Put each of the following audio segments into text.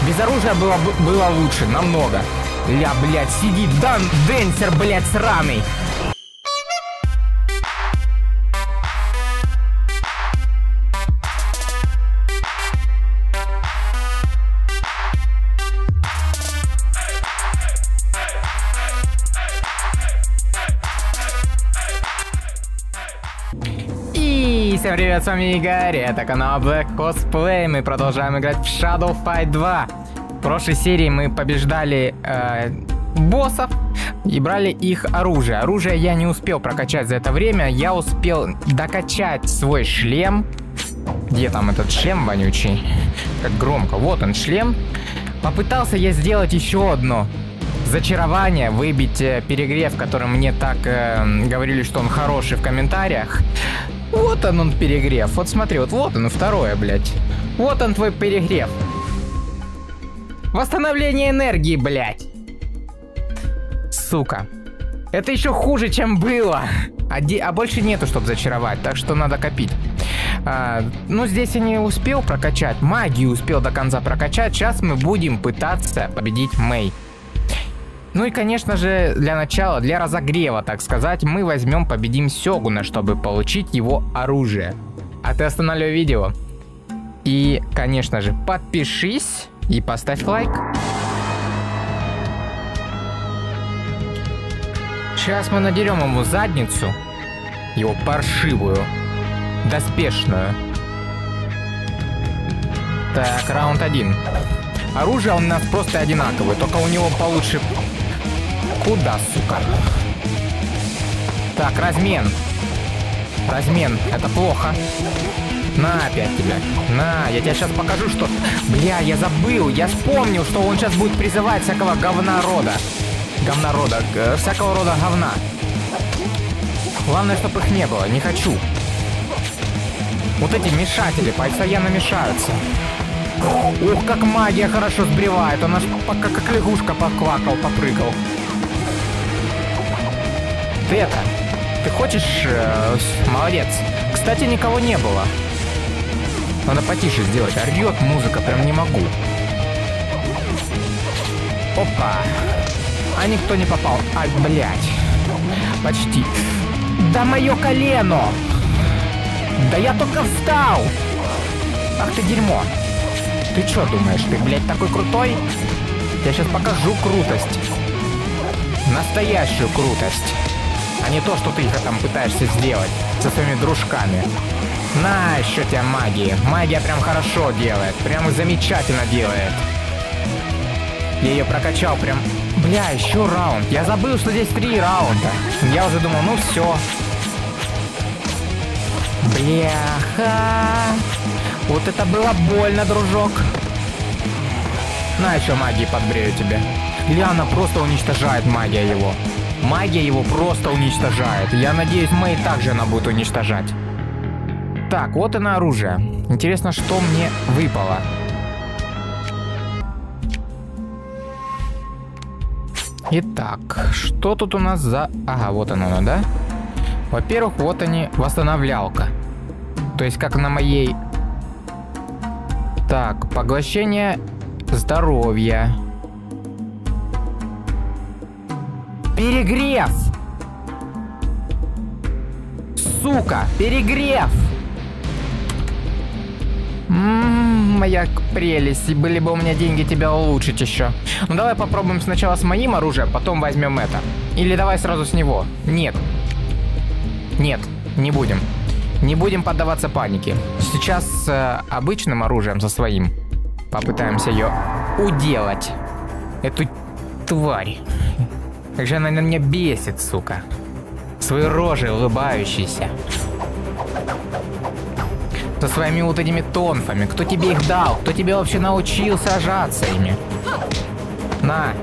Без оружия было лучше, намного. Ля, блядь, сидит Дэнсер, блядь, сраный. Всем привет, с вами Игорь, это канал Black Cosplay, мы продолжаем играть в Shadow Fight 2. В прошлой серии мы побеждали боссов и брали их оружие. Оружие я не успел прокачать за это время, я успел докачать свой шлем. Где там этот шлем вонючий? Как громко, вот он шлем. Попытался я сделать еще одно зачарование, выбить перегрев, который мне так говорили, что он хороший в комментариях. Вот он перегрев. Вот смотри, вот он второе, блядь. Вот он твой перегрев. Восстановление энергии, блядь. Сука. Это еще хуже, чем было. А больше нету, чтобы зачаровать, так что надо копить. Ну, здесь я не успел прокачать. Магию успел до конца прокачать. Сейчас мы будем пытаться победить Мэй. Ну и, конечно же, для начала, для разогрева, так сказать, мы возьмем, победим Сёгуна, чтобы получить его оружие. А ты останавливай видео. И, конечно же, подпишись и поставь лайк. Сейчас мы надерем ему задницу, его паршивую, доспешную. Так, раунд 1. Оружие у нас просто одинаковое, только у него получше... Куда, сука? Так, размен. Размен, это плохо. На, опять тебя. На, я тебе сейчас покажу, что... Бля, я забыл, я вспомнил, что он сейчас будет призывать всякого говнорода. Всякого рода говна. Главное, чтобы их не было, не хочу. Вот эти мешатели постоянно мешаются. Ух, как магия хорошо сбривает, он аж как лягушка поквакал, попрыгал. Ты хочешь... молодец. Кстати, никого не было. Надо потише сделать. Орёт музыка, прям не могу. Опа. А никто не попал. Ай, блядь. Почти. Да моё колено! Да я только встал! Ах ты дерьмо. Ты чё думаешь, ты, блядь, такой крутой? Я сейчас покажу крутость. Настоящую крутость. А не то, что ты их там пытаешься сделать со своими дружками. На, еще тебя магия. Магия прям хорошо делает. Прям замечательно делает. Я ее прокачал прям... Бля, еще раунд. Я забыл, что здесь 3 раунда. Я уже думал, ну все. Бляха. Вот это было больно, дружок. На, еще магии подбрею тебе. Ляна просто уничтожает магия его. Магия его просто уничтожает. Я надеюсь, Мэй также она будет уничтожать. Так, вот и на оружие. Интересно, что мне выпало. Итак, что тут у нас за... Ага, вот оно, да? Во-первых, вот они, восстановлялка. То есть, как на моей... Так, поглощение здоровья. Перегрев! Сука, перегрев! Моя прелесть, были бы у меня деньги тебя улучшить еще. Ну давай попробуем сначала с моим оружием, потом возьмем это. Или давай сразу с него. Нет. Нет, не будем. Не будем поддаваться панике. Сейчас с обычным оружием, со своим, попытаемся ее уделать. Эту тварь. Как же она на меня бесит, сука. Своей рожей улыбающейся. Со своими вот этими тонфами. Кто тебе их дал? Кто тебе вообще научил сажаться ими? На.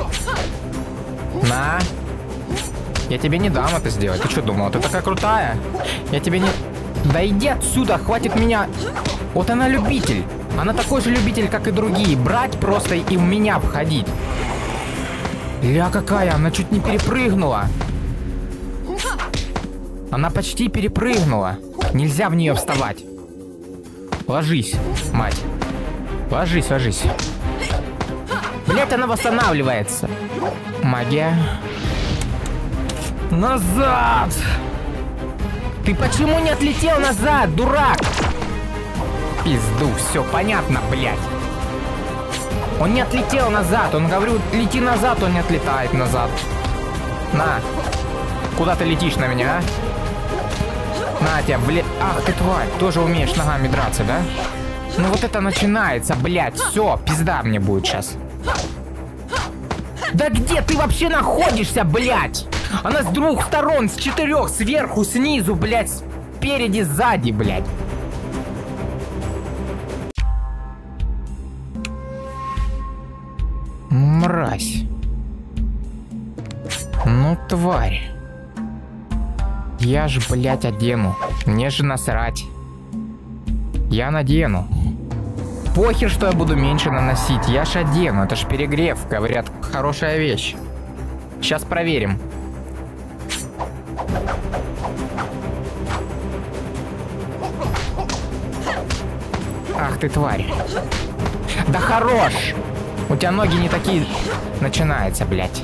На. Я тебе не дам это сделать. Ты что думала? Ты такая крутая? Я тебе не... Да иди отсюда, хватит меня. Вот она любитель. Она такой же любитель, как и другие. Брать просто и в меня входить. Ля какая, она чуть не перепрыгнула. Она почти перепрыгнула. Нельзя в нее вставать. Ложись, мать. Ложись, ложись. Блять, она восстанавливается. Магия. Назад! Ты почему не отлетел назад, дурак? Пизду, все понятно, блять. Он не отлетел назад, он говорю, лети назад, он не отлетает назад. На. Куда ты летишь на меня, а? На тебя, блядь. Ах ты тварь, тоже умеешь ногами драться, да? Ну вот это начинается, блядь, все, пизда мне будет сейчас. Да где ты вообще находишься, блядь? Она с двух сторон, с четырех, сверху, снизу, блядь, спереди, сзади, блядь. Мразь. Ну, тварь. Я ж, блядь, одену. Мне же насрать. Я надену. Похер, что я буду меньше наносить. Я ж одену. Это ж перегрев. Говорят, хорошая вещь. Сейчас проверим. Ах ты, тварь. Да хорош! У тебя ноги не такие... Начинается, блядь.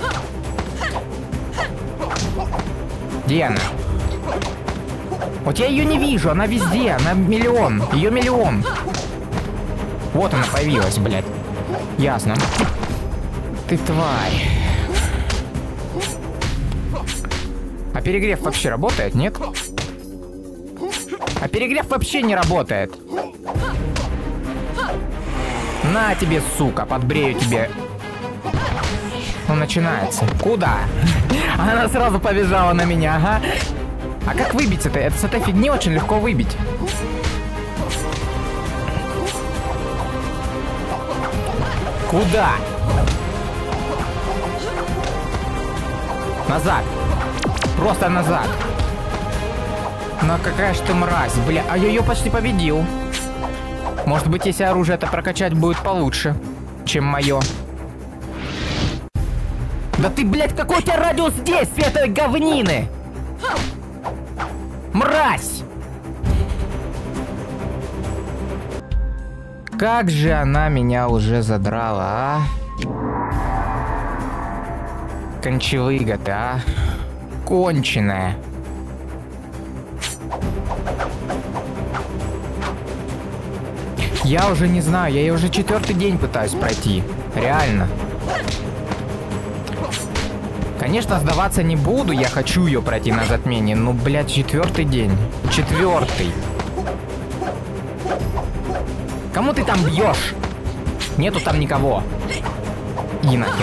Где она? Вот я ее не вижу, она везде, она миллион, ее миллион. Вот она появилась, блядь. Ясно. Ты тварь. А перегрев вообще работает, нет? А перегрев вообще не работает. На тебе, сука, подбрею тебе. Ну, начинается. Куда? Она сразу побежала на меня, ага. А как выбить это? Это с этой фигни очень легко выбить. Куда? Назад. Просто назад. Ну какая ж ты мразь, бля. А я ее почти победил. Может быть, если оружие это прокачать будет получше, чем мое. Да ты, блядь, какой у тебя радиус действия этой говнины? Мразь! Как же она меня уже задрала, а? Кончевыга-то, а? Конченая. Я уже не знаю, я ее уже 4-й день пытаюсь пройти. Реально. Конечно, сдаваться не буду, я хочу ее пройти на затмении. Ну, блядь, 4-й день. 4-й. Кому ты там бьешь? Нету там никого. И нахер.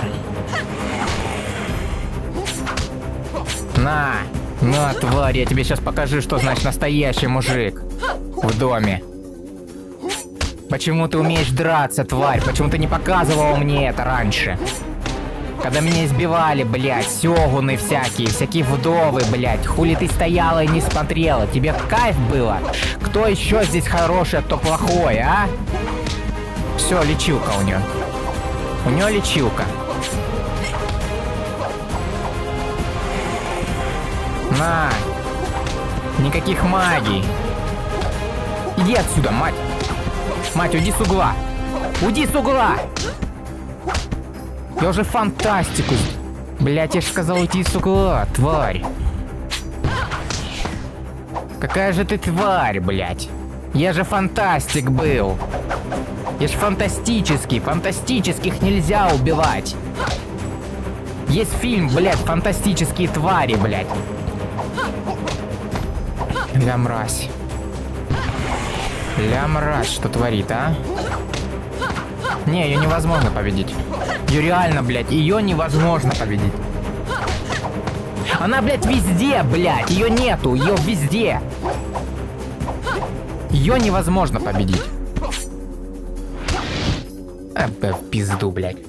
На. На, тварь, я тебе сейчас покажу, что значит настоящий мужик в доме. Почему ты умеешь драться, тварь? Почему ты не показывала мне это раньше? Когда меня избивали, блядь, сёгуны всякие вдовы, блядь. Хули ты стояла и не смотрела? Тебе кайф было? Кто еще здесь хороший, а кто плохой, а? Все, лечилка у нее. У нее лечилка. На. Никаких магий. Иди отсюда, мать. Мать, уйди с угла. Уйди с угла. Я уже фантастику. Блять, я же сказал уйти с угла, тварь. Какая же ты тварь, блять. Я же фантастик был. Я же фантастический. Фантастических нельзя убивать. Есть фильм, блять, фантастические твари, блять. Ля мразь. Ля мразь, что творит, а? Не, ее невозможно победить. Ее реально, блядь, ее невозможно победить. Она, блядь, везде, блядь, ее нету, ее везде. Ее невозможно победить. В пизду, блядь.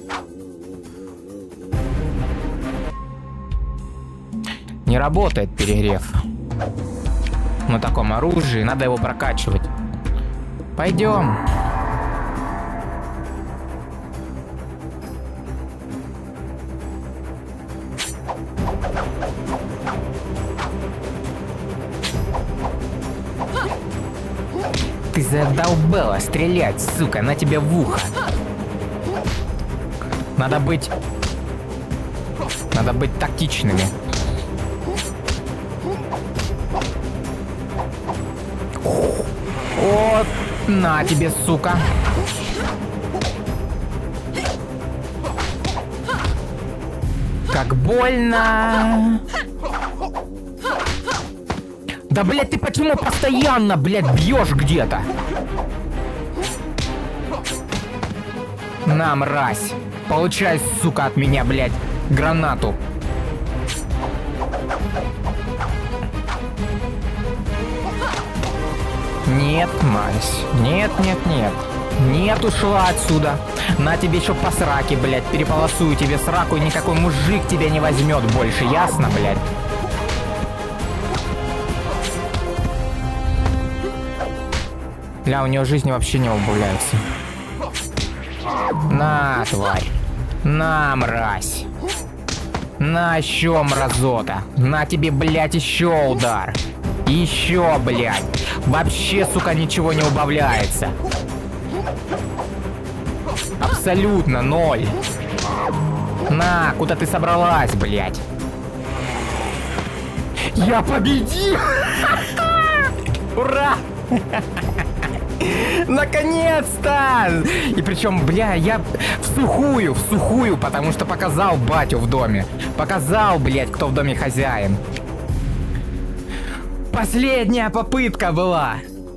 Не работает перегрев. На таком оружии надо его прокачивать. Пойдем. Ты задолбала стрелять, сука, на тебя в ухо. Надо быть тактичными. Вот, на тебе, сука. Как больно. Да, блядь, ты почему постоянно, блядь, бьешь где-то? На, мразь. Получай, сука, от меня, блядь, гранату. Нет, мразь. Нет, нет, нет. Нет, ушла отсюда. На тебе еще по сраке, блядь. Переполосую тебе сраку, и никакой мужик тебя не возьмет больше. Ясно, блядь? Бля, у нее жизни вообще не убавляется. На, тварь. На, мразь. На, еще, мразота. На тебе, блядь, еще удар. Еще, блядь. Вообще, сука, ничего не убавляется. Абсолютно ноль. На, куда ты собралась, блядь? Я победил! Ура! Наконец-то! И причем, бля, я в сухую, потому что показал батю в доме. Показал, блядь, кто в доме хозяин. Последняя попытка была.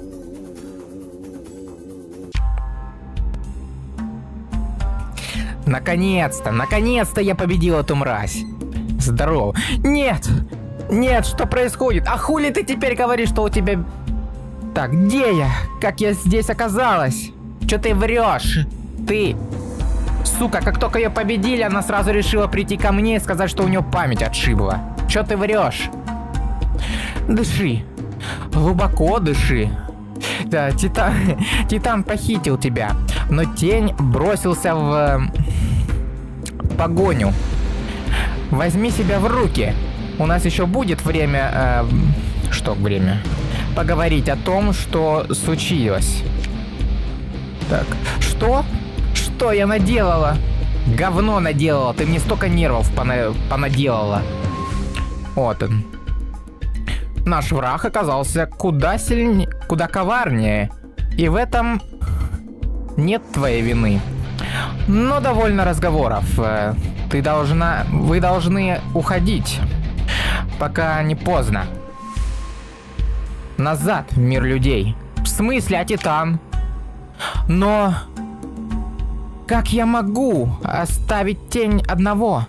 Наконец-то я победил эту мразь. Здорово. Нет, нет, что происходит? А хули ты теперь говоришь, что у тебя... Так, где я? Как я здесь оказалась? Чё ты врешь? Ты... Сука, как только ее победили, она сразу решила прийти ко мне и сказать, что у нее память отшибла. Чё ты врешь? Дыши. Глубоко дыши. Да, Титан похитил тебя, но Тень бросился в погоню. Возьми себя в руки. У нас еще будет время... Что время? Поговорить о том, что случилось. Так, что? Что я наделала? Говно наделала. Ты мне столько нервов понаделала. Вот он. Наш враг оказался куда сильнее, куда коварнее. И в этом нет твоей вины. Но довольно разговоров. Вы должны уходить, пока не поздно. Назад в мир людей. В смысле, а Титан? Но... Как я могу оставить Тень одного?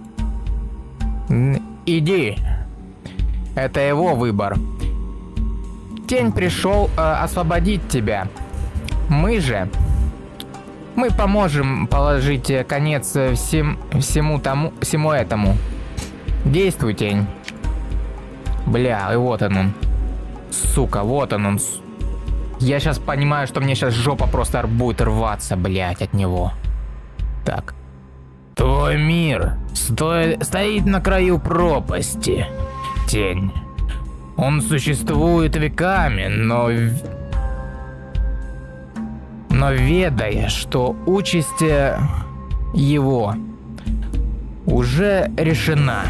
Иди. Это его выбор. Тень пришел освободить тебя. Мы поможем положить конец всему этому. Действуй, Тень. Бля, и вот он. Сука, вот он. Я сейчас понимаю, что мне сейчас жопа просто будет рваться, блядь, от него. Так. Твой мир стоит на краю пропасти. Тень. Он существует веками, но ведая, что участь его уже решена.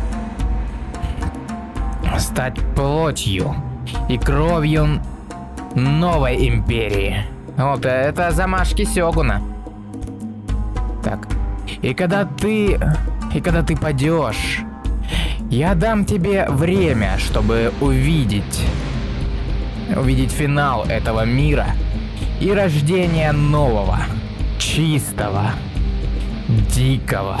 Стать плотью и кровью новой империи. Вот это замашки Сёгуна. Так. И когда ты падешь, я дам тебе время, чтобы увидеть финал этого мира и рождение нового, чистого, дикого,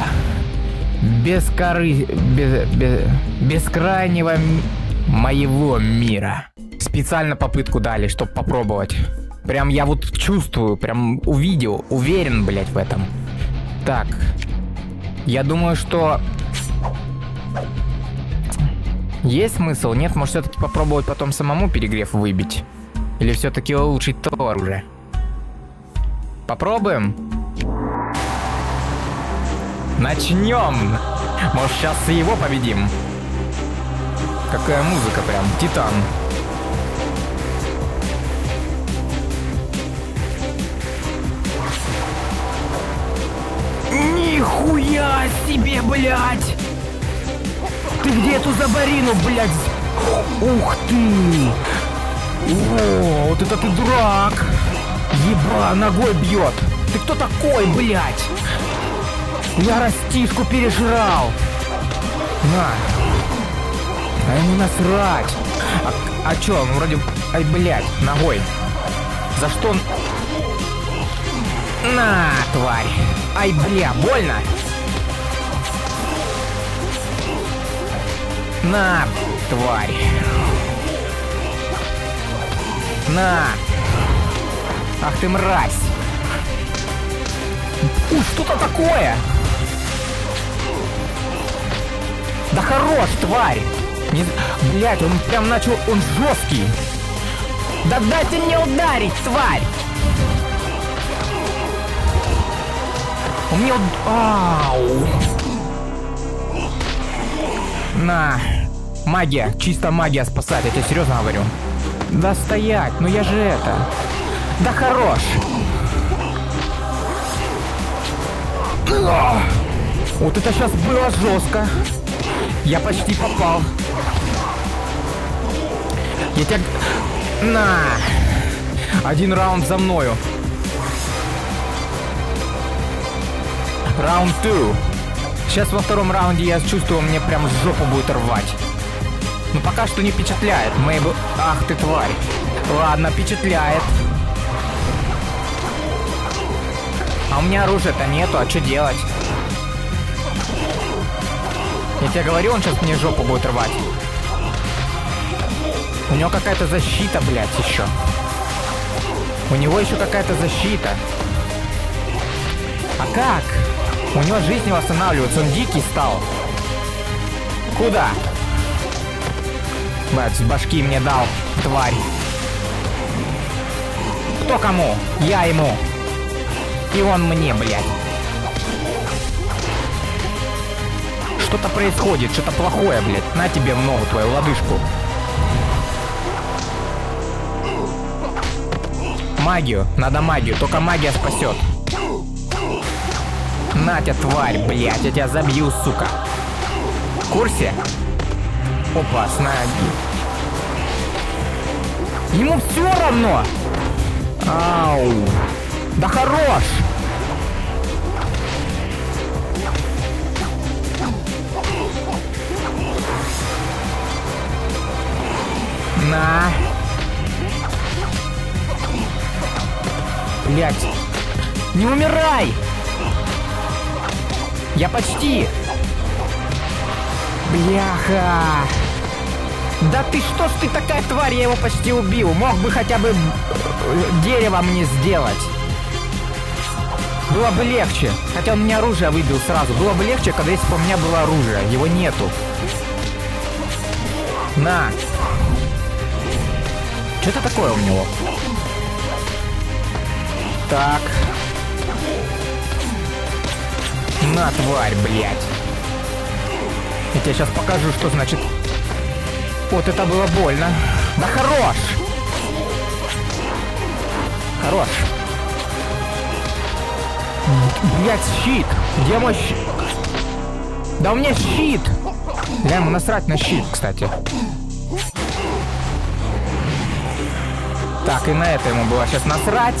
бескрайнего моего мира. Специально попытку дали, чтобы попробовать. Прям я вот чувствую, прям увидел, уверен, блять, в этом. Так. Я думаю, что... Есть смысл? Нет? Может, все-таки попробовать потом самому перегрев выбить? Или все-таки улучшить то оружие? Попробуем? Начнем! Может, сейчас и его победим? Какая музыка прям, Титан. На себе, блядь! Ты где эту забарину, блядь? Ух ты! О, вот это ты дурак! Еба, ногой бьет! Ты кто такой, блядь? Я растишку пережрал! На! А ему насрать! А чё, он вроде... Ай, блядь, ногой! За что он... На, тварь! Ай, бля, больно! На, тварь! На! Ах ты мразь! Что-то такое! Да хорош, тварь! Не... Блядь, он прям начал... Он жесткий! Да дайте мне ударить, тварь! У меня... Ау! На! Магия! Чисто магия спасать, я тебе серьезно говорю. Да стоять, ну я же это... Да хорош! Вот это сейчас было жестко. Я почти попал. Я тебя... На! Один раунд за мною. Раунд 2. Сейчас во втором раунде я чувствую, мне прям жопу будет рвать. Но пока что не впечатляет. Мэйбл... Ах ты тварь. Ладно, впечатляет. А у меня оружия-то нету, а что делать? Я тебе говорю, он сейчас мне жопу будет рвать. У него какая-то защита, блядь, еще. У него еще какая-то защита. А как? У него жизнь не восстанавливается, он дикий стал. Куда? Блядь, с башки мне дал, тварь. Кто кому? Я ему. И он мне, блядь. Что-то происходит, что-то плохое, блядь. На тебе в ногу твою лодыжку. Магию, надо магию, только магия спасет. На тебя, тварь, блядь, я тебя забью, сука. В курсе? Опа, с ноги. Ему все равно. Ау. Да хорош. На. Блядь. Не умирай. Я почти. Бляха. Да ты что ж ты такая тварь, я его почти убил. Мог бы хотя бы дерево мне сделать. Было бы легче. Хотя он мне оружие выбил сразу. Было бы легче, когда если бы у меня было оружие. Его нету. На. Что это такое у него? Так. На, тварь, блядь. Я тебе сейчас покажу, что значит... Вот это было больно. Да хорош! Хорош. Блядь, щит. Где мой щит? Да у меня щит. Бля, ему насрать на щит, кстати. Так, и на это ему было сейчас насрать.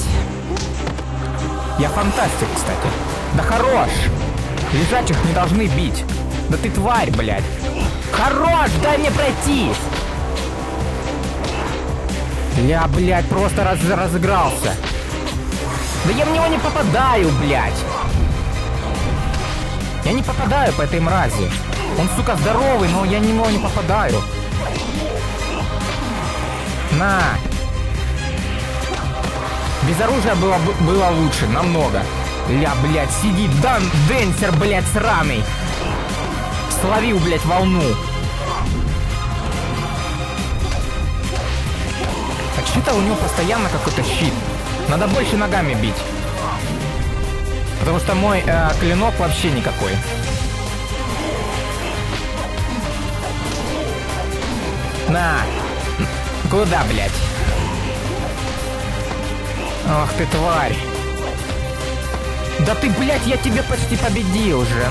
Я фантастик, кстати. Да хорош! Лежачих не должны бить. Да ты тварь, блядь. Хорош! Дай мне пройти! Я, блядь, просто разыгрался. Да я в него не попадаю, блядь. Я не попадаю по этой мрази. Он, сука, здоровый, но я в него не попадаю. На! Без оружия было лучше, намного. Ля, блядь, сидит Денсер, блядь, сраный. Словил, блядь, волну. А что-то у него постоянно какой-то щит. Надо больше ногами бить. Потому что мой клинок вообще никакой. На. Куда, блядь? Ах ты тварь. Да ты, блядь, я тебя почти победил уже.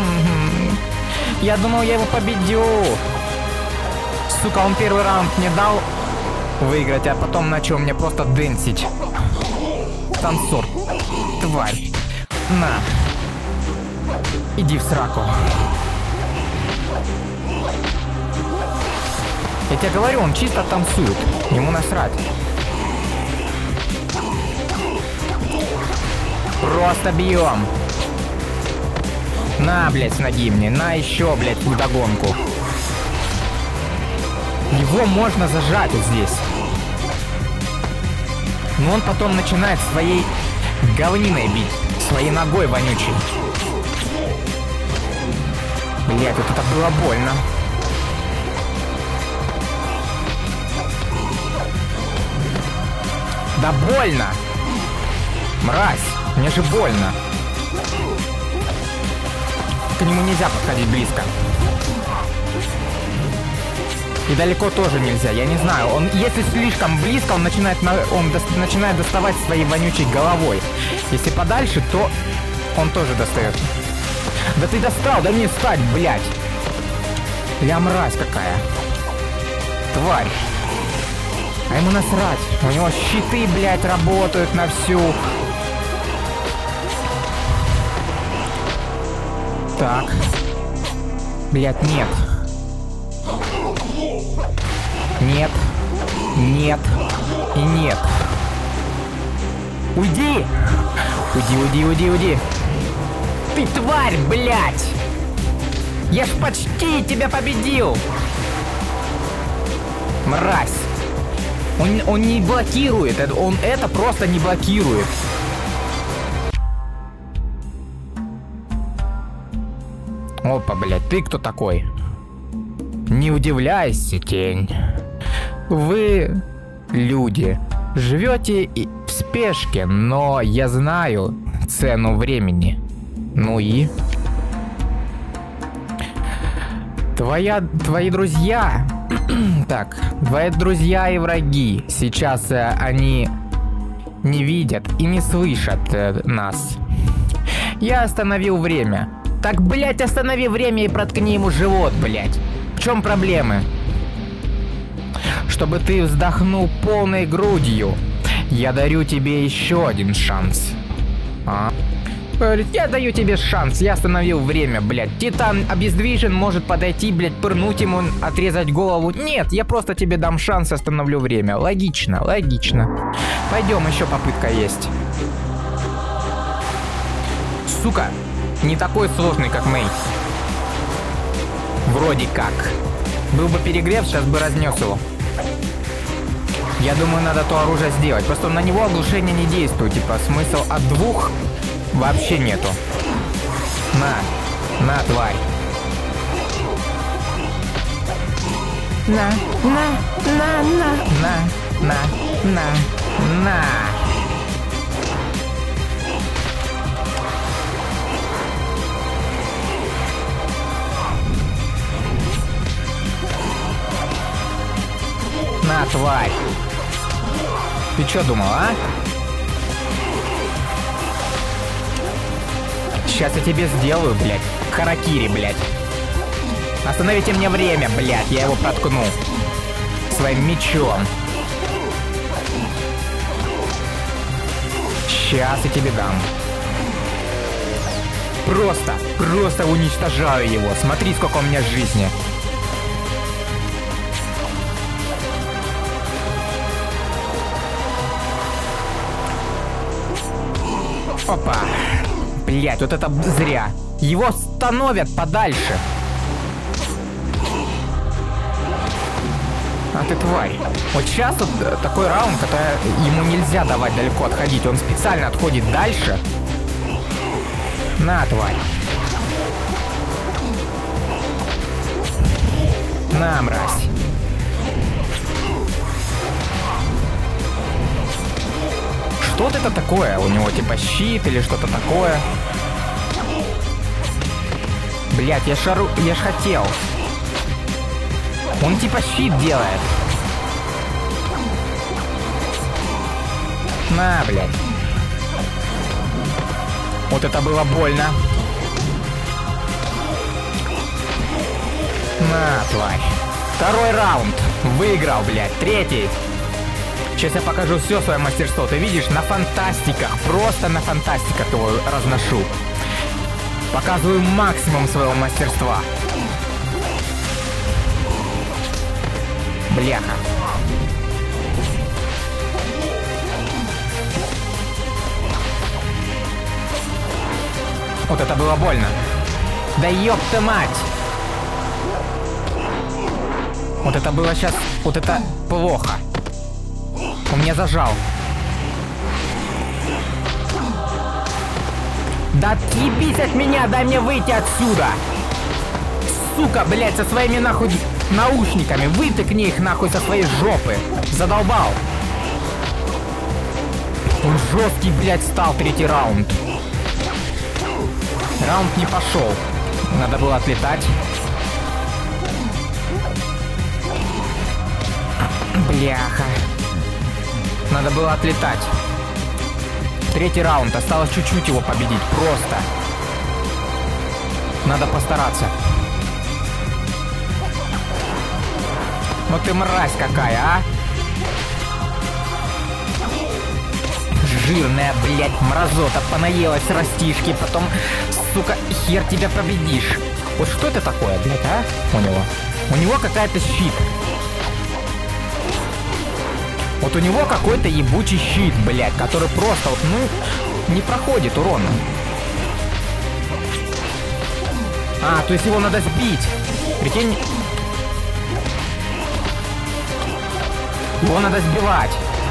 Я думал, я его победю. Сука, он первый раунд мне дал выиграть, а потом начал мне просто дэнсить. Танцор. Тварь. На. Иди в сраку. Я тебе говорю, он чисто танцует. Ему насрать. Просто бьем. На, блядь, с ноги мне. На еще, блядь, вдогонку. Его можно зажать вот здесь. Но он потом начинает своей говниной бить. Своей ногой вонючей. Блядь, вот это было больно. Да больно! Мразь! Мне же больно. К нему нельзя подходить близко. И далеко тоже нельзя, я не знаю. Он, если слишком близко, он начинает доставать своей вонючей головой. Если подальше, то он тоже достает. Да ты достал, дай мне встать, блядь. Я мразь какая. Тварь. А ему насрать. У него щиты, блядь, работают на всю. Так. Блядь, нет. Нет. Нет. И нет. Уйди! Уйди, уйди, уйди, уйди. Ты тварь, блядь! Я ж почти тебя победил! Мразь! Он не блокирует, он это просто не блокирует. Опа, блядь, ты кто такой? Не удивляйся, тень. Вы, люди, живете в спешке, но я знаю цену времени. Ну и? Твои друзья... Так, твои друзья и враги. Сейчас они не видят и не слышат нас. Я остановил время. Так, блядь, останови время и проткни ему живот, блядь. В чем проблемы? Чтобы ты вздохнул полной грудью, я дарю тебе еще один шанс. Я даю тебе шанс, я остановил время, блядь. Титан обездвижен, может подойти, блядь, пырнуть ему, отрезать голову. Нет, я просто тебе дам шанс, остановлю время. Логично, логично. Пойдем, еще попытка есть. Сука, не такой сложный, как Мэй. Вроде как. Был бы перегрев, сейчас бы разнес его. Я думаю, надо то оружие сделать. Просто на него оглушение не действует. Типа, смысл от двух вообще нету. На, тварь. На. На, тварь. Ты чё думал, а? Сейчас я тебе сделаю, блядь. Харакири, блядь. Остановите мне время, блядь. Я его проткну. Своим мечом. Сейчас я тебе дам. Просто уничтожаю его. Смотри, сколько у меня жизни. Опа. Блять, вот это зря. Его становят подальше. А ты тварь. Вот сейчас вот такой раунд, который ему нельзя давать далеко отходить. Он специально отходит дальше. На, тварь. На, мразь. Что это такое? У него типа щит или что-то такое? Блять, я ж хотел. Он типа щит делает. На, блядь. Вот это было больно. На, тварь. Второй раунд. Выиграл, блядь. Третий. Сейчас я покажу все свое мастерство. Ты видишь, на фантастиках, просто на фантастиках его разношу. Показываю максимум своего мастерства. Бляха. Вот это было больно. Да ёпта мать. Вот это было сейчас... Вот это плохо. Он меня зажал. Да отъебись от меня, дай мне выйти отсюда. Сука, блядь, со своими нахуй наушниками. Вытыкни их нахуй со своей жопы. Задолбал. Он жесткий, блядь, стал. Третий раунд. Раунд не пошел. Надо было отлетать. Бляха. Надо было отлетать. Третий раунд. Осталось чуть-чуть его победить. Просто. Надо постараться. Ну ты мразь какая, а? Жирная, блядь, мразота. Понаелась растишки. Потом, сука, хер тебя победишь. Вот что это такое, блядь, а? У него. У него какая-то щит. Вот у него какой-то ебучий щит, блядь, который просто вот, ну, не проходит урона. А, то есть его надо сбить. Прикинь. Его надо сбивать.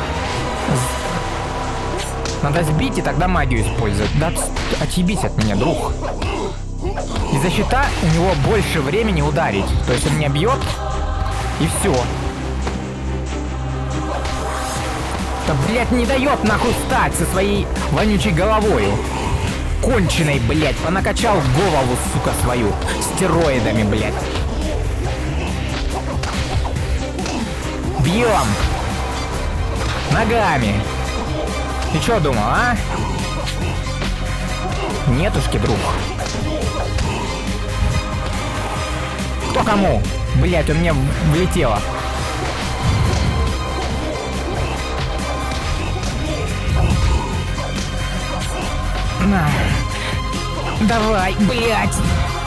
Надо сбить и тогда магию использовать. Да отъебись от меня, друг. Из-за щита у него больше времени ударить. То есть он меня бьет, и все. Да, блядь, не дает нахуй встать со своей вонючей головою. Конченой, блядь, понакачал голову, сука, свою. Стероидами, блядь. Бьем. Ногами. Ты чё думал, а? Нетушки, друг. Кто кому? Блядь, у меня влетело. На. Давай, блядь.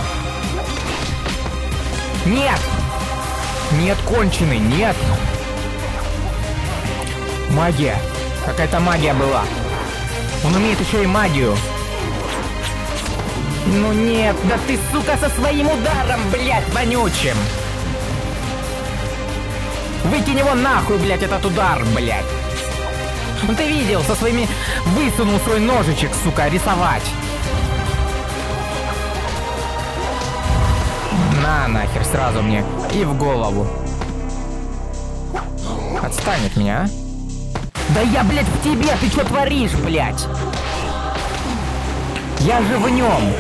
Нет. Нет, конченый, нет. Магия. Какая-то магия была. Он умеет еще и магию. Ну нет, да ты, сука, со своим ударом, блядь, вонючим. Выкинь его нахуй, блядь, этот удар, блядь. Ну ты видел, со своими... Высунул свой ножичек, сука, рисовать. На нахер, сразу мне. И в голову. Отстань от меня, а? Да я, блядь, в тебе! Ты что творишь, блядь? Я же в нем!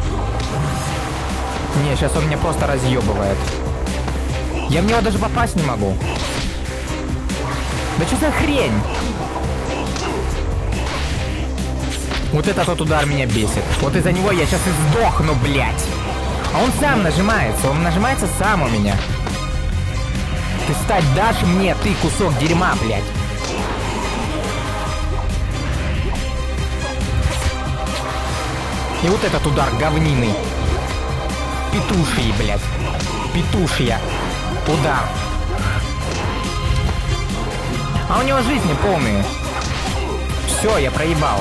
Не, сейчас он меня просто разъебывает. Я в него даже попасть не могу. Да что за хрень? Вот этот вот удар меня бесит. Вот из-за него я сейчас и сдохну, блядь. А он сам нажимается. Он нажимается сам у меня. Ты стать дашь мне, ты кусок дерьма, блядь. И вот этот удар говниный. Петуший, блядь. Петушья. Удар. А у него жизни полные. Все, я проебал.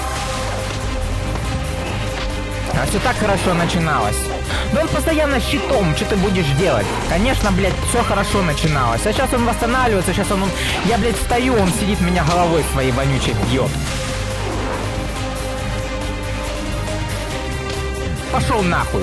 А все так хорошо начиналось. Да он постоянно щитом, что ты будешь делать? Конечно, блядь, все хорошо начиналось. А сейчас он восстанавливается, сейчас он... Я, блядь, встаю, он сидит, меня головой своей вонючей бьет. Пошел нахуй.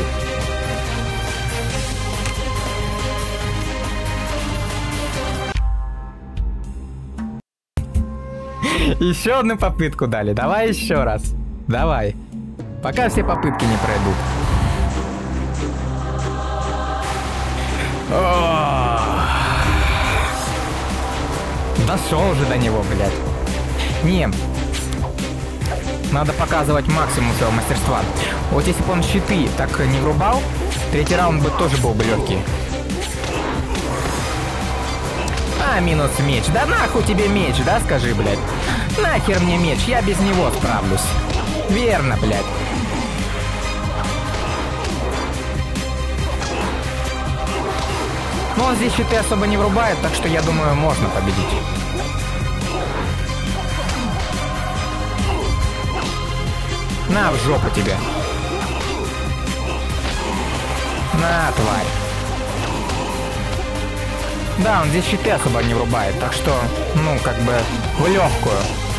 Еще одну попытку дали. Давай еще раз. Давай. Пока все попытки не пройдут. Дошел же до него, блядь. Не. Надо показывать максимум своего мастерства. Вот если бы он щиты так не врубал, третий раунд бы тоже был бы легкий. А, минус меч. Да нахуй тебе меч, да, скажи, блядь. Нахер мне меч, я без него справлюсь. Верно, блядь. Но он здесь щиты особо не врубает, так что я думаю, можно победить. На, в жопу тебе. На, тварь. Да, он здесь щиты особо не врубает, так что, ну, как бы, в легкую.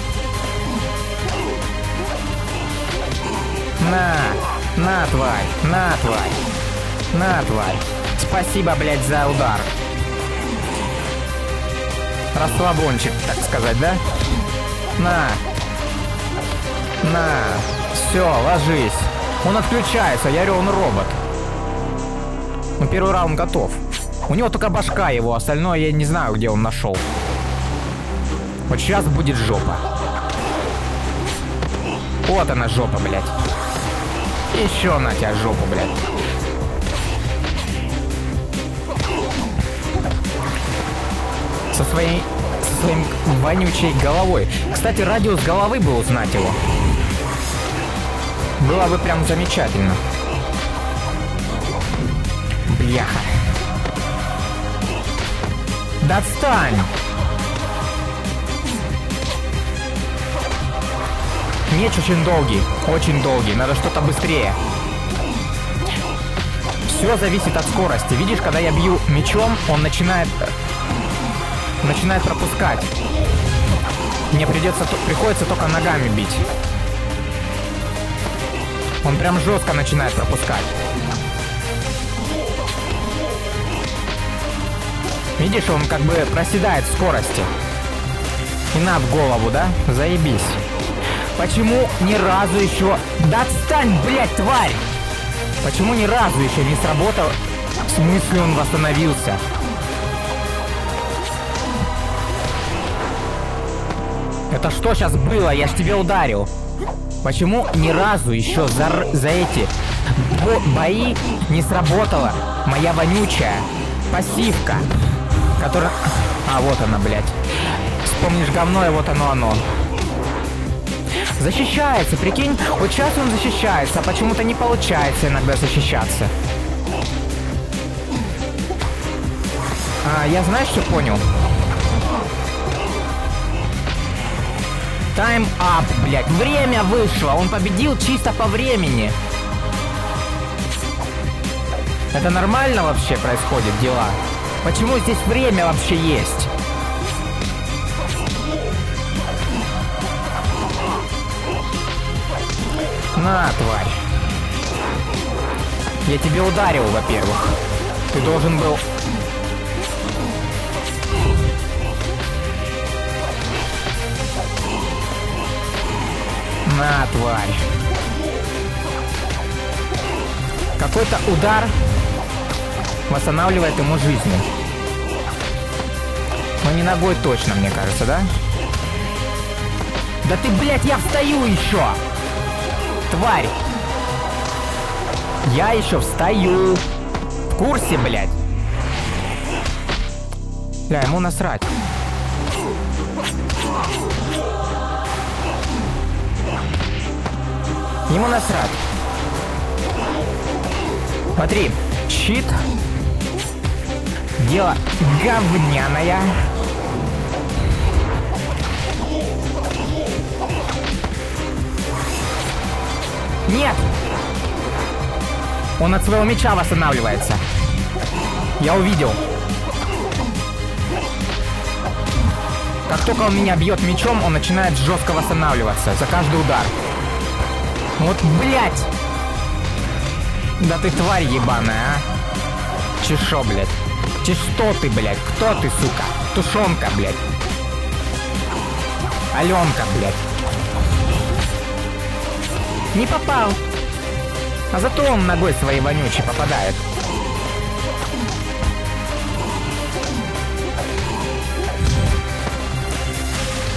На, тварь, на, тварь, на, тварь. Спасибо, блядь, за удар. Расслабончик, так сказать, да? На. Все, ложись. Он отключается, я говорю, он робот. Ну, первый раунд готов. У него только башка его, остальное я не знаю, где он нашел. Вот сейчас будет жопа. Вот она жопа, блядь. Еще на тебя жопу, блядь. Со своей вонючей головой. Кстати, радиус головы бы узнать его. Было бы прям замечательно. Бляха. Да отстань! Меч очень долгий, очень долгий. Надо что-то быстрее. Все зависит от скорости. Видишь, когда я бью мечом, он начинает пропускать. Мне приходится только ногами бить. Он прям жестко начинает пропускать. Видишь, он как бы проседает в скорости. И на в голову, да? Заебись. Почему ни разу еще... Да отстань, блядь, тварь! Почему ни разу еще не сработал? В смысле он восстановился? Это что сейчас было? Я ж тебе ударил. Почему ни разу еще за эти бои не сработала моя вонючая пассивка, которая... А, вот она, блядь. Вспомнишь говно, и вот оно. Защищается, прикинь? Вот сейчас он защищается, а почему-то не получается иногда защищаться. Я знаешь, что понял? Time up, блядь. Время вышло. Он победил чисто по времени. Это нормально вообще происходит дела? Почему здесь время вообще есть? На, тварь. Я тебе ударил, во-первых. Ты должен был... На, тварь. Какой-то удар восстанавливает ему жизнь. Но не ногой точно, мне кажется, да? Да ты, блядь, я встаю еще! Тварь! Я еще встаю! В курсе, блядь? Бля, ему насрать. Ему насрать. Смотри, щит. Дело говняное. Нет! Он от своего меча восстанавливается. Я увидел. Как только он меня бьет мечом, он начинает жестко восстанавливаться за каждый удар. Вот, блядь! Да ты тварь ебаная, а? Чешо, блядь. Что ты, блядь? Кто ты, сука? Тушенка, блядь. Аленка, блядь. Не попал. А зато он ногой своей вонючей попадает.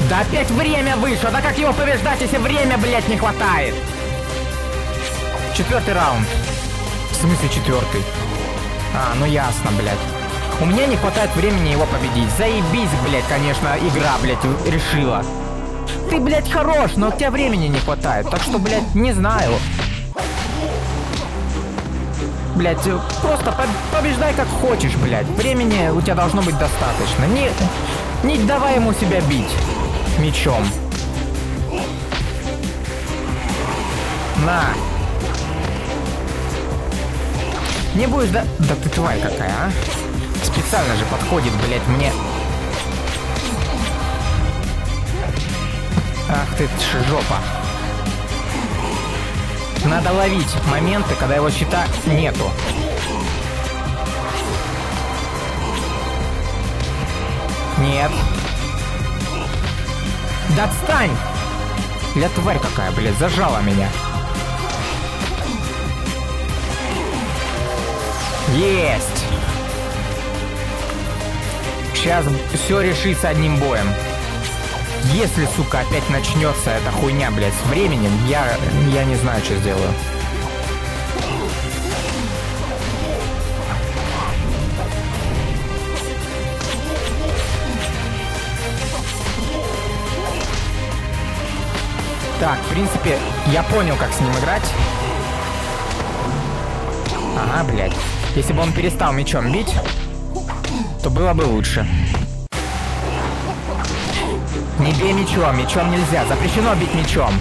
Да опять время вышло! Да как его побеждать, если время, блядь, не хватает? 4-й раунд. В смысле 4-й? А, ну ясно, блядь. У меня не хватает времени его победить. Заебись, блядь, конечно, игра, блядь, решила. Ты, блядь, хорош, но у тебя времени не хватает. Так что, блядь, не знаю. Блядь, просто побеждай как хочешь, блядь. Времени у тебя должно быть достаточно. Не давай ему себя бить мечом. На. Не будешь, да? Да ты тварь какая, а? Специально же подходит, блядь, мне. Ах ты жопа. Надо ловить моменты, когда его щита нету. Нет. Да отстань! Бля, тварь какая, блядь, зажала меня. Есть! Сейчас все решится одним боем. Если, сука, опять начнется эта хуйня, блядь, с временем, я не знаю, что сделаю. Так, в принципе, я понял, как с ним играть. Ага, блядь. Если бы он перестал мечом бить, то было бы лучше. Не бей мечом, мечом нельзя, запрещено бить мечом.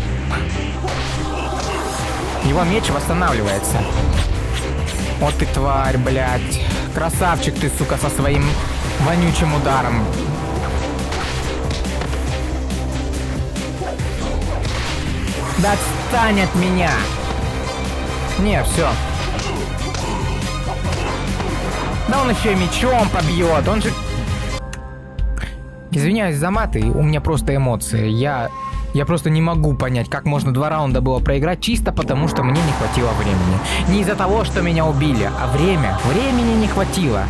Его меч восстанавливается. Вот ты тварь, блядь. Красавчик ты, сука, со своим вонючим ударом. Да отстань от меня! Не, все. Да он еще и мечом побьет, он же... Извиняюсь за маты, у меня просто эмоции. Я просто не могу понять, как можно 2 раунда было проиграть, чисто потому, что мне не хватило времени. Не из-за того, что меня убили, а времени не хватило.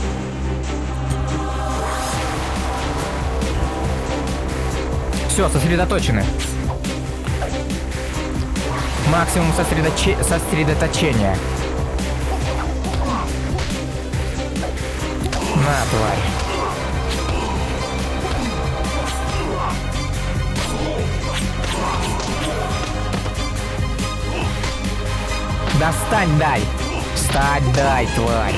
Все, сосредоточены. Максимум сосредоточения. На, тварь. Да встань, дай! Встать, дай, тварь!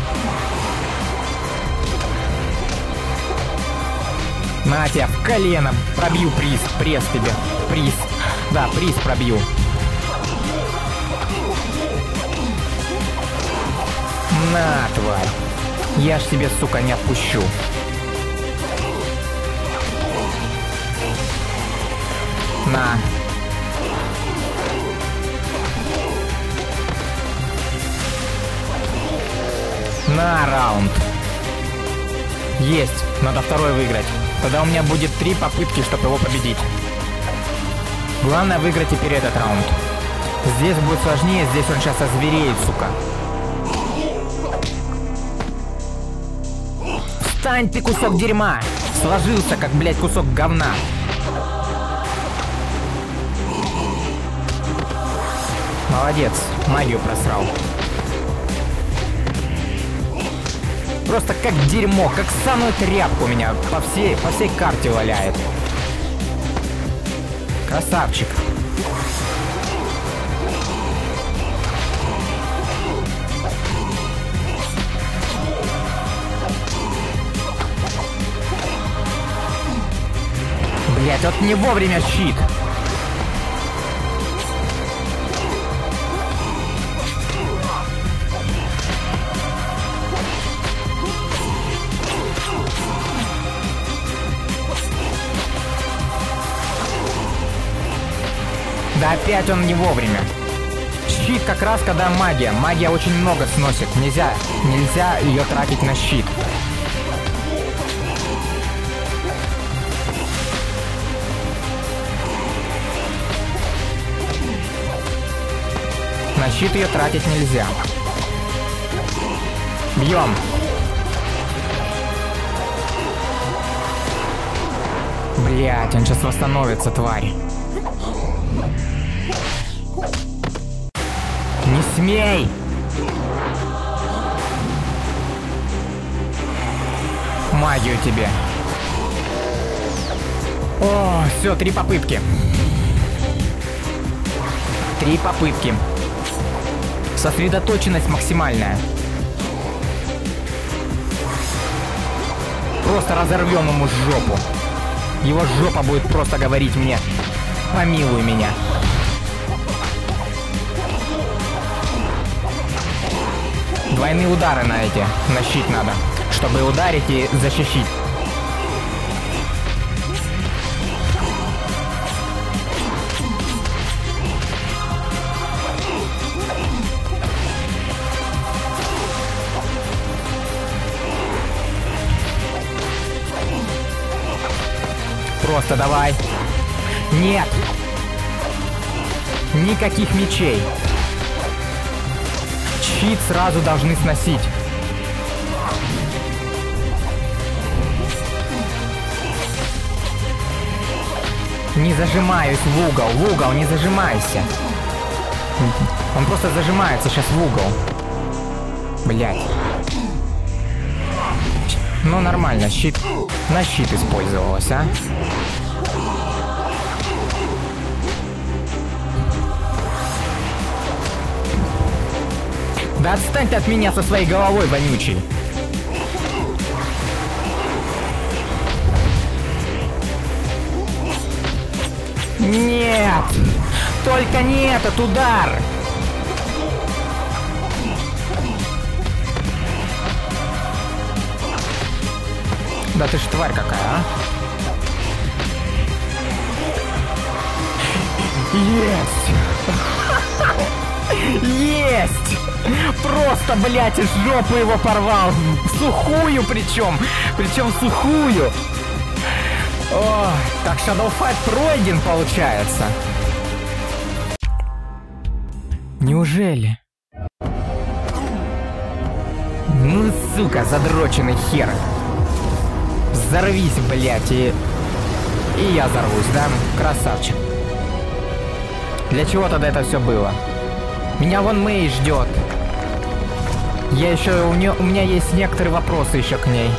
На тебя, в колено! Пробью приз, пресс тебе! Приз! Да, приз пробью! На, тварь! Я ж тебе, сука, не отпущу! На! На, раунд. Есть. Надо второй выиграть. Тогда у меня будет 3 попытки, чтобы его победить. Главное выиграть теперь этот раунд. Здесь будет сложнее, здесь он сейчас озвереет, сука. Встань ты, кусок дерьма! Сложился, как, блядь, кусок говна. Молодец, магию просрал. Просто как дерьмо, как самую тряпку меня по всей карте валяет. Красавчик. Блять, вот не вовремя щит. Да опять он не вовремя. Щит как раз когда магия. Магия очень много сносит. Нельзя ее тратить на щит. На щит ее тратить нельзя. Бьем. Блять, он сейчас восстановится, тварь. Не смей! Магию тебе. О, все, 3 попытки. 3 попытки. Сосредоточенность максимальная. Просто разорвем ему жопу. Его жопа будет просто говорить мне: помилуй меня. Двойные удары на эти, на щит надо, чтобы ударить и защитить. Просто давай. Нет. Никаких мечей. Щит сразу должны сносить. Не зажимаюсь в угол, не зажимайся. Он просто зажимается сейчас в угол. Блять. Ну нормально, щит. На щит использовалось, а? Да отстань ты от меня со своей головой, вонючий. Нет! Только не этот удар! Да ты ж тварь какая, а? Есть! Есть! Просто, блядь, из жопы его порвал. Сухую причем. Причем сухую. О, так Shadow Fight пройден, получается. Неужели? Ну, сука, задроченный хер. Взорвись, блядь, и я взорвусь, да? Красавчик. Для чего тогда это все было? Меня вон Мэй ждет. Я еще... У меня есть некоторые вопросы еще к ней.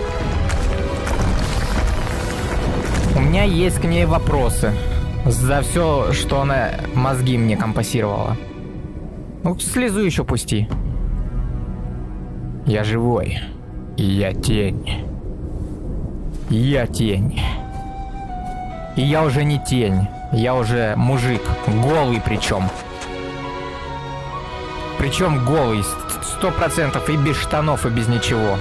У меня есть к ней вопросы. За все, что она мозги мне компасировала. Ну, слезу еще пусти. Я живой. И я тень. Я тень. И я уже не тень. Я уже мужик. Голый причем. Причем голый. 100% и без штанов, и без ничего.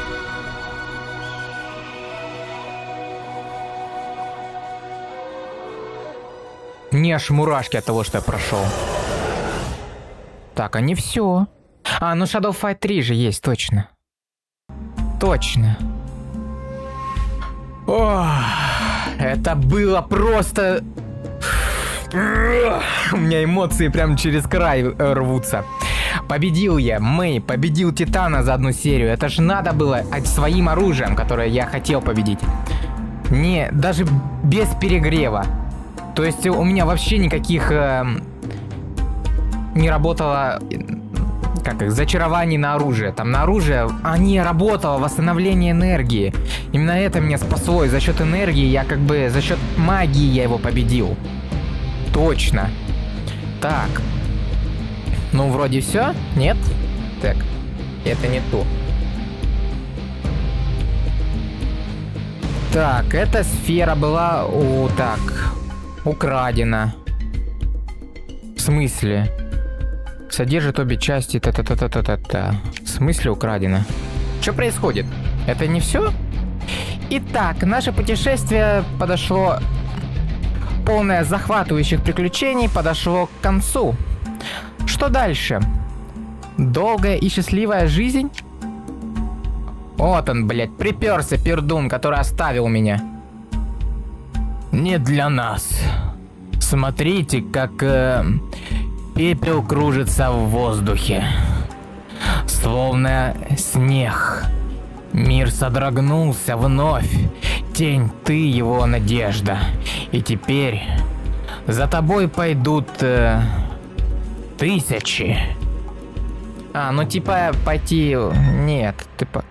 Мне аж мурашки от того, что я прошел. Так, а не все. А, ну Shadow Fight 3 же есть, точно. Точно. О, это было просто... У меня эмоции прям через край рвутся. Победил я Мэй, победил Титана за одну серию. Это же надо было своим оружием, которое я хотел победить. Не, даже без перегрева. То есть у меня вообще никаких не работало, как их, зачарований на оружие. Там на оружие, не работало восстановление энергии. Именно это меня спасло. И за счет энергии я как бы, за счет магии я его победил. Точно. Так. Ну, вроде все. Нет? Так. Это не то. Так, эта сфера была... украдена. В смысле? Содержит обе части. Та-та-та-та-та-та. В смысле украдена? Что происходит? Это не все? Итак, наше путешествие подошло... Полное захватывающих приключений подошло к концу. Что дальше? Долгая и счастливая жизнь? Вот он, блядь, приперся пердун, который оставил меня. Не для нас. Смотрите, как пепел кружится в воздухе. Словно снег. Мир содрогнулся вновь, Тень, ты его надежда. И теперь за тобой пойдут тысячи. А, ну типа пойти... Нет, типа...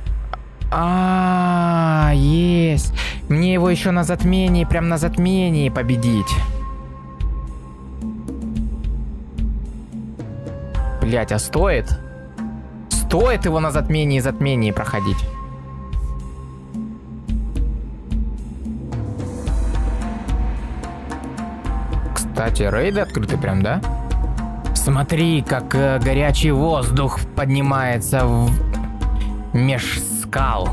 Есть. Мне его еще на затмении, прям на затмении победить. Блять, а стоит? Стоит его на затмении проходить? Кстати, рейды открыты прям, да? Смотри, как горячий воздух поднимается меж скал.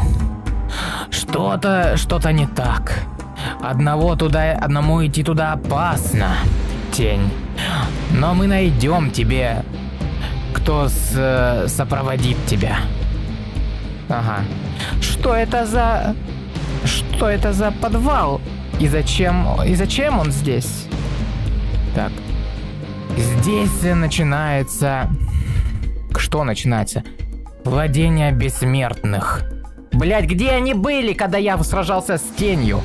Что-то не так. Одному идти туда опасно, Тень. Но мы найдем тебе, кто сопроводит тебя. Ага. Что это за подвал? И зачем он здесь? Так. Здесь начинается... Что начинается? Владение бессмертных. Блять, где они были, когда я сражался с тенью?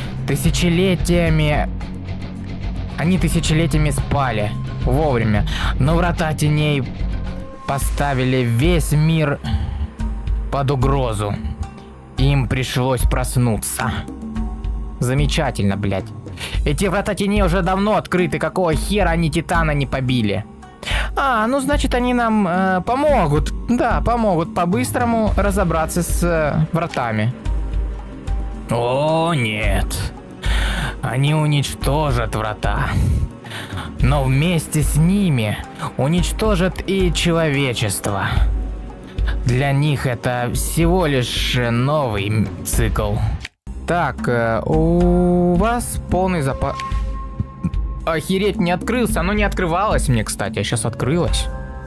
Они тысячелетиями спали. Вовремя. Но врата теней поставили весь мир под угрозу. Им пришлось проснуться. Замечательно, блять. Эти врата теней уже давно открыты. Какого хера они Титана не побили? Ну значит они нам помогут. Да, помогут по-быстрому разобраться с вратами. О, нет. Они уничтожат врата. Но вместе с ними уничтожат и человечество. Для них это всего лишь новый цикл. Так, у вас полный запас... Охереть, не открылся. Оно не открывалось мне, кстати, а сейчас открылось.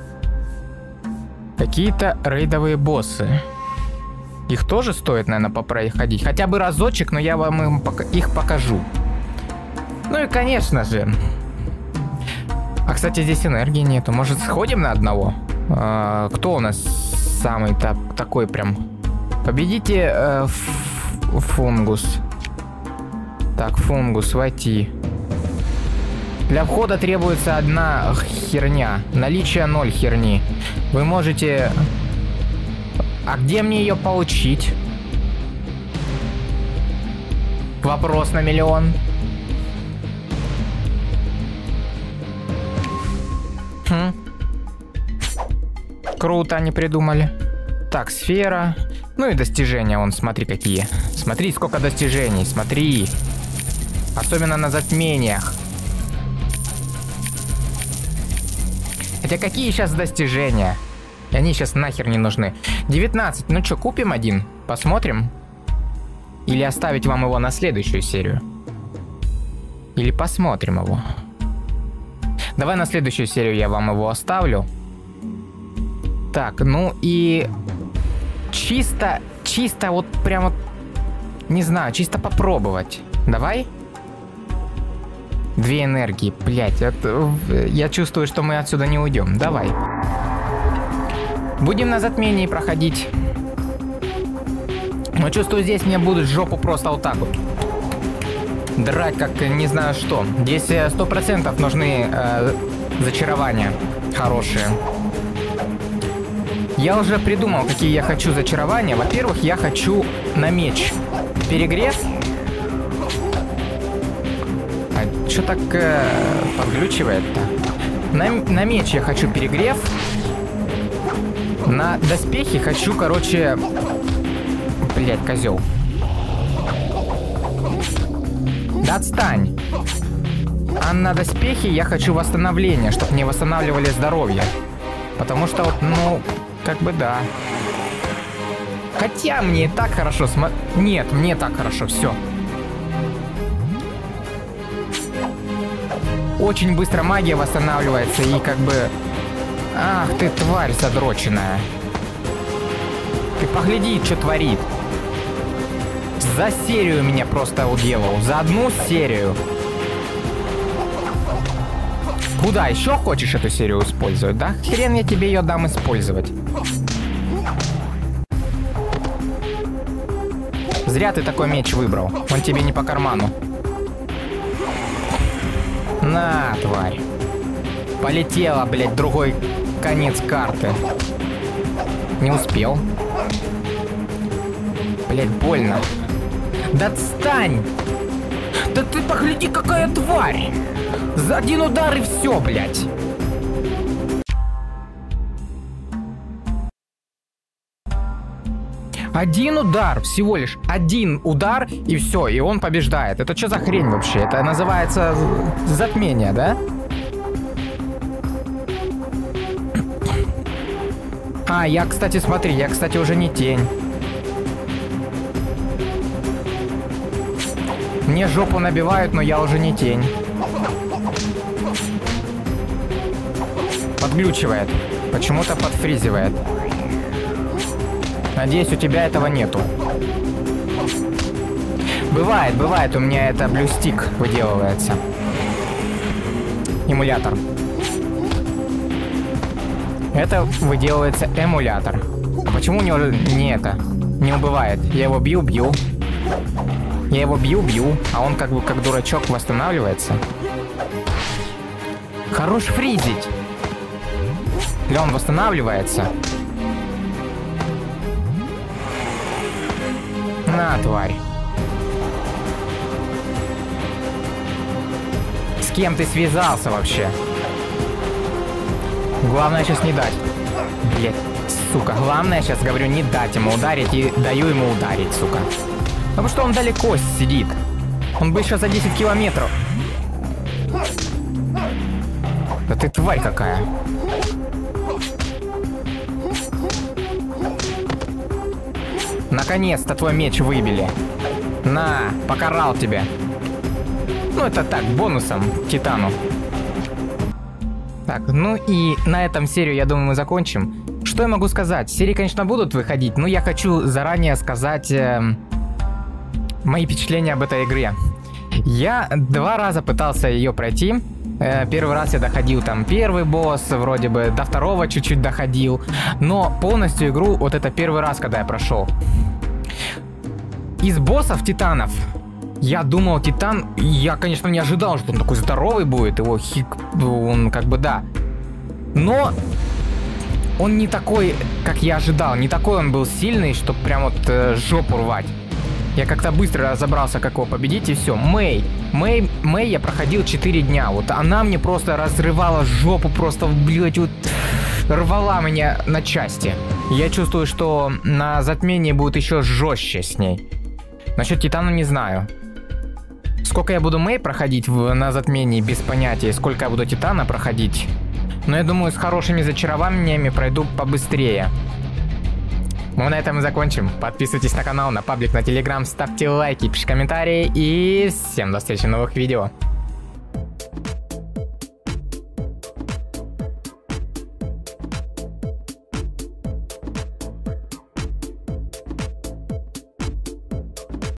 Какие-то рейдовые боссы. Их тоже стоит, наверное, попроходить. Хотя бы разочек, но я вам их покажу. Ну и конечно же. А, кстати, здесь энергии нету. Может, сходим на одного? Кто у нас самый такой прям? Победите фунгус. Так, фунгус, войти. Для входа требуется одна херня. Наличие 0 херни. Вы можете... А где мне ее получить? Вопрос на миллион. Круто они придумали. Так, сфера. Ну и достижения, вон, смотри какие. Смотри, сколько достижений, смотри. Особенно на затмениях. Хотя какие сейчас достижения? Они сейчас нахер не нужны. 19. Ну что, купим один? Посмотрим? Или оставить вам его на следующую серию? Или посмотрим его? Давай на следующую серию я вам его оставлю. Так, ну и... Чисто вот прям вот... Не знаю, чисто попробовать. Давай? 2 энергии, блять, я чувствую, что мы отсюда не уйдем. Давай. Будем на затмении проходить. Но чувствую, здесь мне будут жопу просто вот так вот драть, как не знаю что. Здесь 100% нужны зачарования хорошие. Я уже придумал, какие я хочу зачарования. Во-первых, я хочу на меч перегрев. А что так подглючивает-то? На меч я хочу перегрев. На доспехи хочу, короче... Блять, козел. Да отстань. А на доспехи я хочу восстановление, чтобы мне восстанавливали здоровье. Потому что вот, ну, как бы да. Хотя мне и так хорошо Нет, мне так хорошо, все. Очень быстро магия восстанавливается и как бы... Ах ты, тварь задроченная. Ты погляди, что творит. За серию меня просто уделал. За одну серию. Куда еще хочешь эту серию использовать, да? Хрен я тебе ее дам использовать. Зря ты такой меч выбрал. Он тебе не по карману. На, тварь. Полетела, блядь, другой конец карты. Не успел. Блядь, больно. Да отстань! Да ты погляди, какая тварь! За один удар и все, блядь. Один удар, всего лишь один удар, и все, и он побеждает. Это что за хрень вообще? Это называется затмение, да? А, я, кстати, смотри, я, кстати, уже не тень. Мне жопу набивают, но я уже не тень. Подглючивает. Почему-то подфризивает. Надеюсь, у тебя этого нету. Бывает, у меня это блюстик выделывается. Эмулятор. Это выделывается эмулятор. А почему у него не это? Не убывает. Я его бью. Я его бью, а он как бы как дурачок восстанавливается. Хорош фризить. Или он восстанавливается? На, тварь. С кем ты связался вообще? Главное сейчас не дать. Блять, сука. Главное сейчас, говорю, не дать ему ударить. И даю ему ударить, сука. Потому что он далеко сидит. Он бы еще за 10 километров. Да ты тварь какая. Наконец-то твой меч выбили. На, покарал тебя. Ну это так, бонусом Титану. Так, ну и на этом серию, я думаю, мы закончим. Что я могу сказать? Серии, конечно, будут выходить, но я хочу заранее сказать мои впечатления об этой игре. Я 2 раза пытался ее пройти. Первый раз я доходил там первый босс, вроде бы до второго чуть-чуть доходил. Но полностью игру, вот это первый раз, когда я прошел. Из боссов титанов, я думал, Титан, я, конечно, не ожидал, что он такой здоровый будет, его он как бы, да. Но он не такой, как я ожидал, не такой он был сильный, чтобы прям вот жопу рвать. Я как-то быстро разобрался, как его победить, и все. Мэй я проходил 4 дня, вот она мне просто разрывала жопу, просто, блядь, вот рвала меня на части. Я чувствую, что на затмении будет еще жестче с ней. Насчет Титана не знаю. Сколько я буду Мэй проходить на затмении, без понятия, сколько я буду Титана проходить. Но я думаю, с хорошими зачарованиями пройду побыстрее. Мы на этом и закончим. Подписывайтесь на канал, на паблик, на телеграм, ставьте лайки, пишите комментарии и всем до встречи в новых видео.